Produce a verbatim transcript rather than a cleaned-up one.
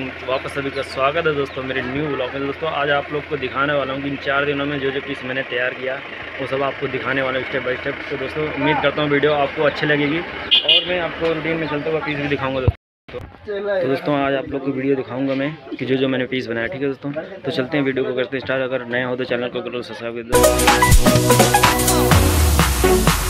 वापस सभी का स्वागत है दोस्तों मेरे न्यू ब्लॉग में। दोस्तों आज आप लोग को दिखाने वाला हूँ कि इन चार दिनों में जो जो पीस मैंने तैयार किया वो सब आपको दिखाने वाला हूँ स्टेप बाय स्टेप। तो दोस्तों उम्मीद करता हूँ वीडियो आपको अच्छी लगेगी और मैं आपको रूटीन में चलते हुए पीस भी दिखाऊँगा दोस्तों। तो दोस्तों आज आप लोग को वीडियो दिखाऊँगा मैं कि जो जो मैंने पीस बनाया। ठीक है दोस्तों, तो चलते हैं वीडियो को करते हैं स्टार्ट। अगर नया हो तो चैनल को करो सब्सक्राइब कर दो।